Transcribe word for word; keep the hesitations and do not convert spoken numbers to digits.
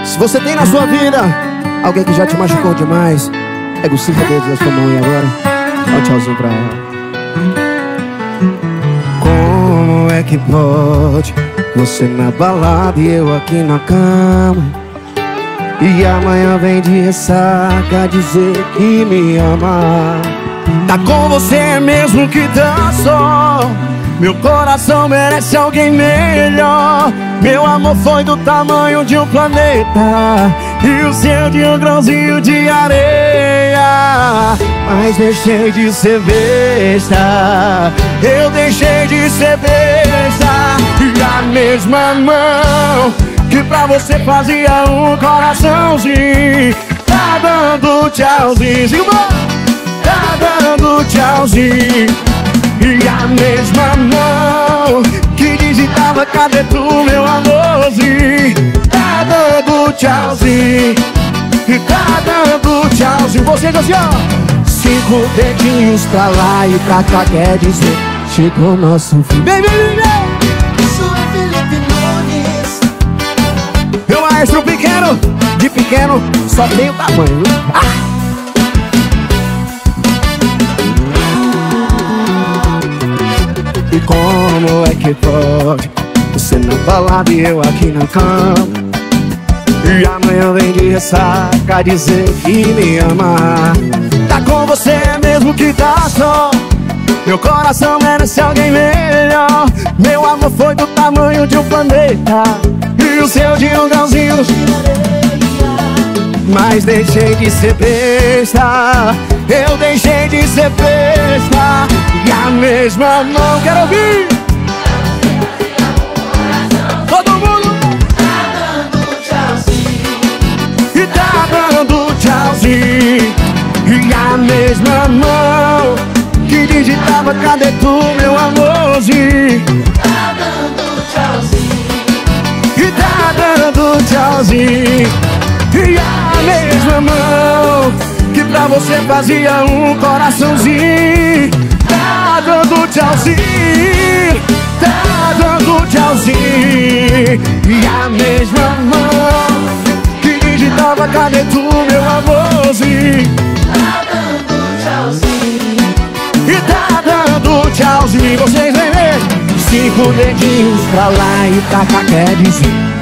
Se você tem na sua vida alguém que já te machucou demais, pega os cinco dedos da sua mão e agora dá um tchauzinho pra ela. Como é que pode você na balada e eu aqui na cama, e amanhã vem de ressaca dizer que me ama? Tá com você mesmo que tá só. Meu coração merece alguém melhor. Meu amor foi do tamanho de um planeta e o seu de um grãozinho de areia. Mas deixei de ser besta, eu deixei de ser besta. E a mesma mão que pra você fazia um coraçãozinho tá dando tchauzinho, tá dando tchauzinho. E a mesma mão que digitava cadê tu, meu amorzinho, tá dando tchauzinho, tá dando tchauzinho. Vocês assim, ó, cinco dedinhos pra lá e pra cá, quer dizer chegou nosso fim. Vem, vem, vem, vem. Isso é Felipe Nunes. Meu maestro pequeno, de pequeno só tem o tamanho. Ah! E como é que pode você na balada e eu aqui na cama, e amanhã vem de ressaca dizer que me ama? Tá com você mesmo que tá só. Meu coração merece alguém melhor. Meu amor foi do tamanho de um planeta e o seu de um grãozinho de areia. Mas deixei de ser besta, eu deixei de ser besta. E a mesma mão, quero ouvir todo mundo. Tá dando tchauzinho, E tá dando tchauzinho. E a mesma mão que digitava cadê tu, meu amorzinho, tá dando tchauzinho, e tá dando tchauzinho. E a mesma mão que pra você fazia um coraçãozinho tá dando tchauzinho, tá dando tchauzinho. E a mesma mão que digitava cadê tu, meu amorzinho, tá dando tchauzinho, e tá dando tchauzinho. Vocês vêm ver? Cinco dedinhos pra lá e pra cá, quer dizer